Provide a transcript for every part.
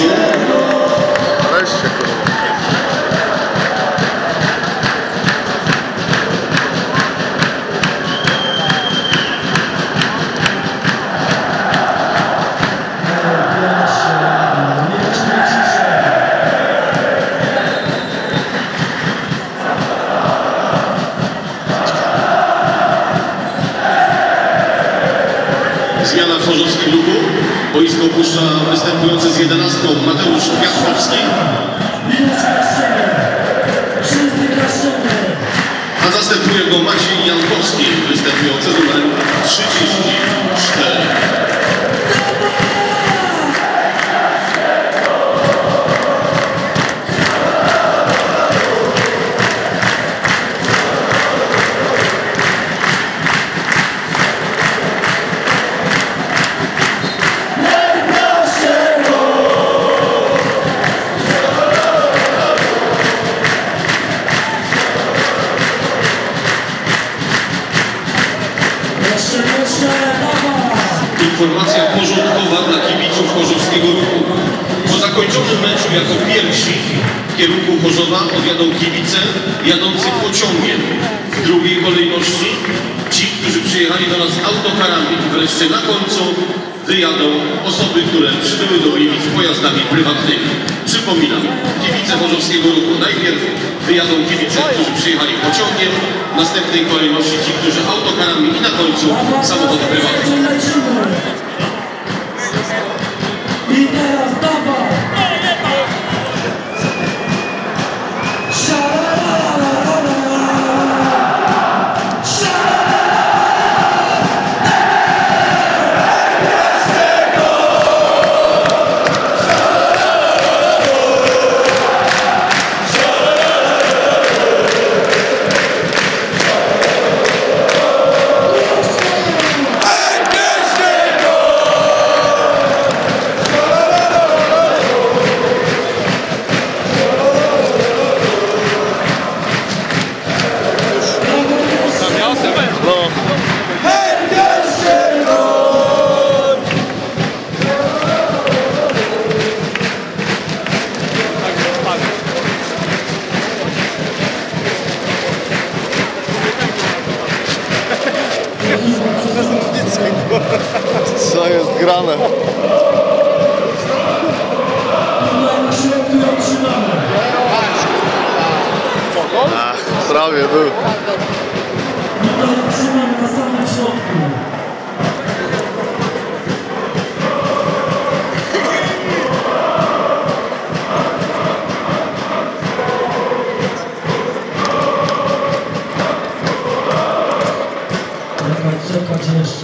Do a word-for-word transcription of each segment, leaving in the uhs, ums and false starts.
Wreszcie, kurwa. Zmiana w chorzowskim ruchu. Boisko opuszcza występujący z jedenastką Mateusz Kwiatkowski. A zastępuje go Maciej Jankowski, występujący z numerem trzydzieści cztery. Informacja porządkowa dla kibiców chorzowskiego ruchu. Po zakończonym meczu jako pierwsi w kierunku Chorzowa odjadą kibice jadący pociągiem. W drugiej kolejności ci, którzy przyjechali do nas autokarami. Wreszcie na końcu wyjadą osoby, które przybyły do Gliwic pojazdami prywatnymi. Przypominam, kibice chorzowskiego ruchu. Najpierw wyjadą kibice, którzy przyjechali pociągiem, w następnej kolejności ci, którzy autokarami i na końcu samochody prywatne. I teraz dawaj! Co jest grane? Ach, prawie był. Trzymamy na samym środku. Czekać jeszcze.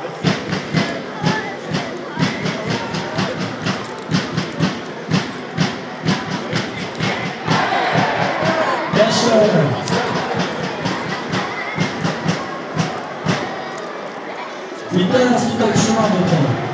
Jeszcze. I teraz tutaj trzymamy to.